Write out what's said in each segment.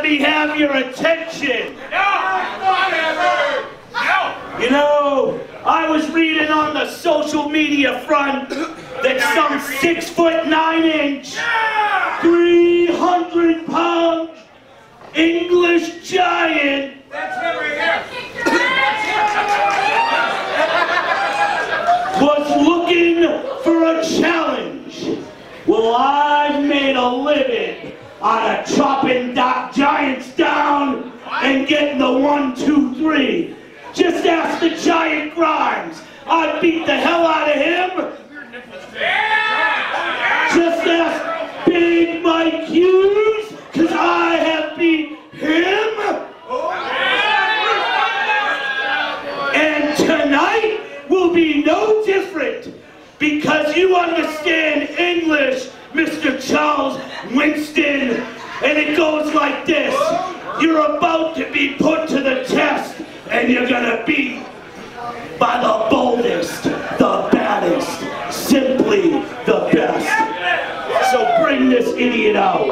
me have your attention. No, whatever. No. You know, I was reading on the social media front that some 6'9" 300-pound English giant That's him right here. was looking for a challenge. Well, I've made a living out of chopping giants down and getting the 1, 2, 3. Just ask the giant Grimes. I beat the hell out of him. Just ask Big Mike Hughes, because I have beat him. And tonight will be no different, because you understand English, Mr. Charles Winston. And it goes like this. You're about to be put to the test, and you're gonna be by the boldest, the baddest, simply the best. So bring this idiot out.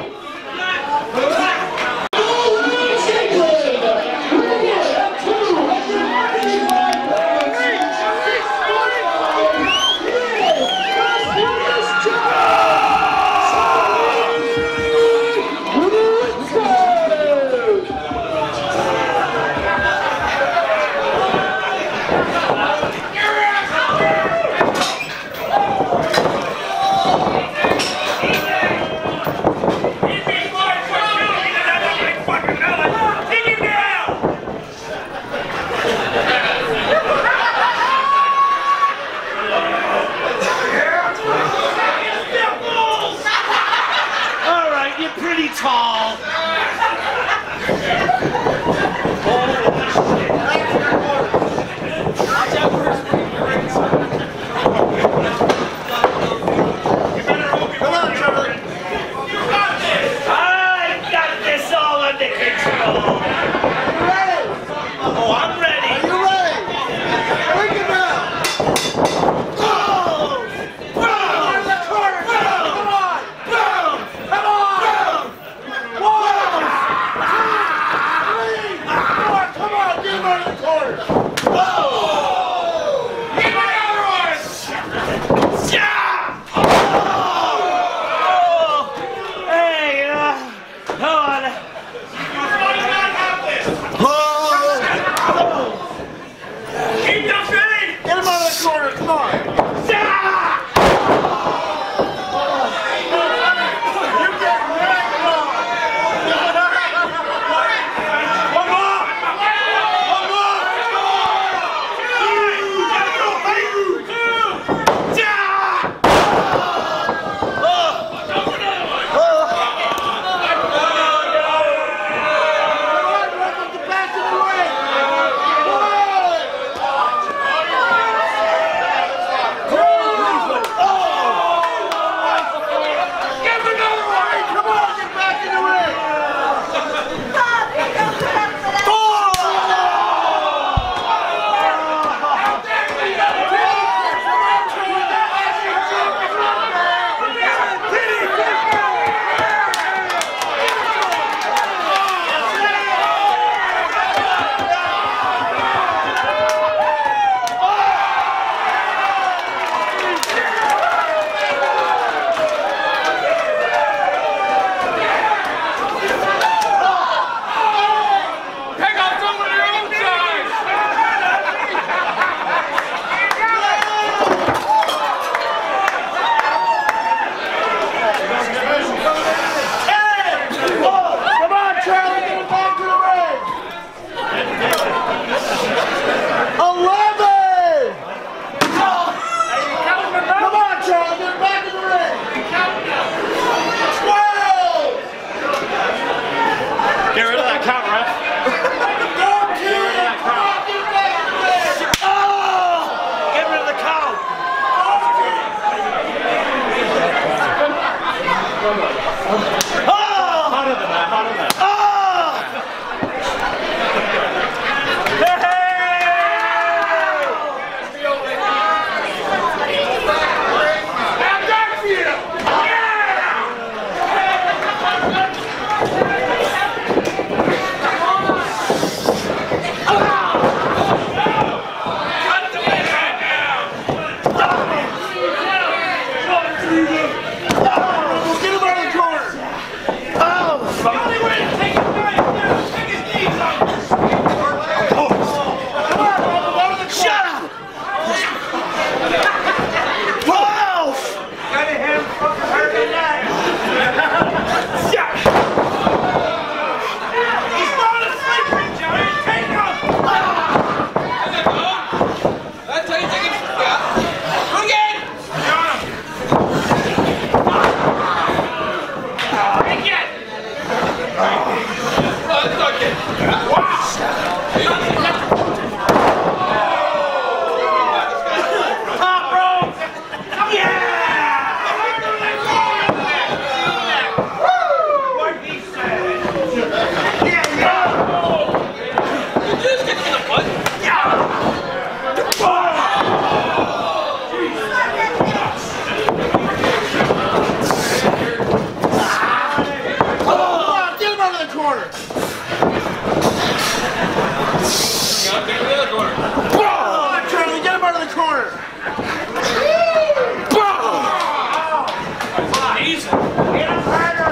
Get him harder!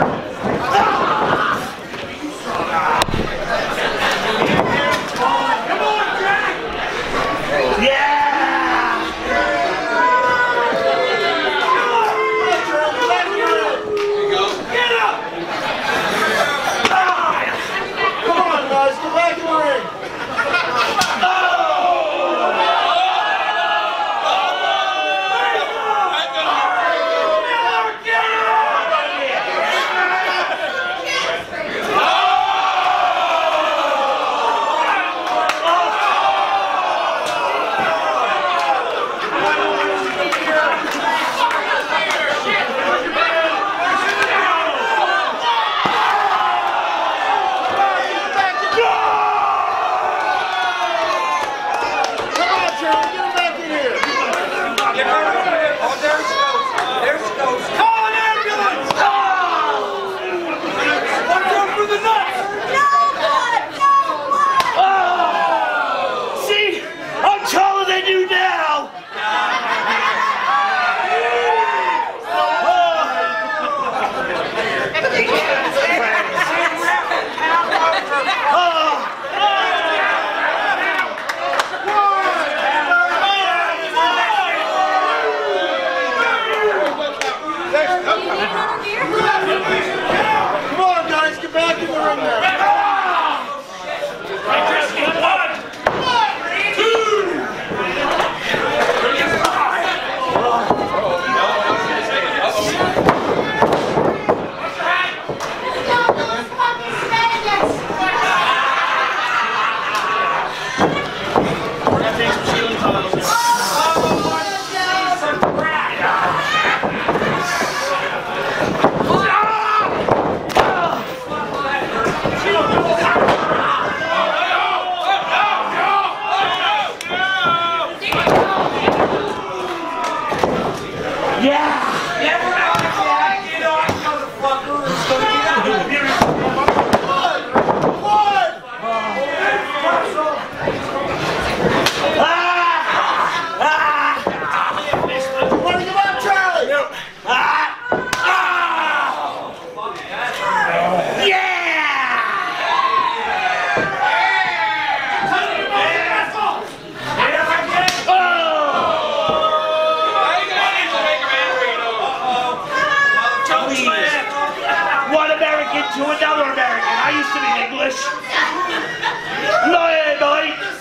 Come on, Jack! Yeah! Get up! Come on, guys, get back in the ring! Come on, guys, get back in the ring now. To another American. I used to be English. No, mate.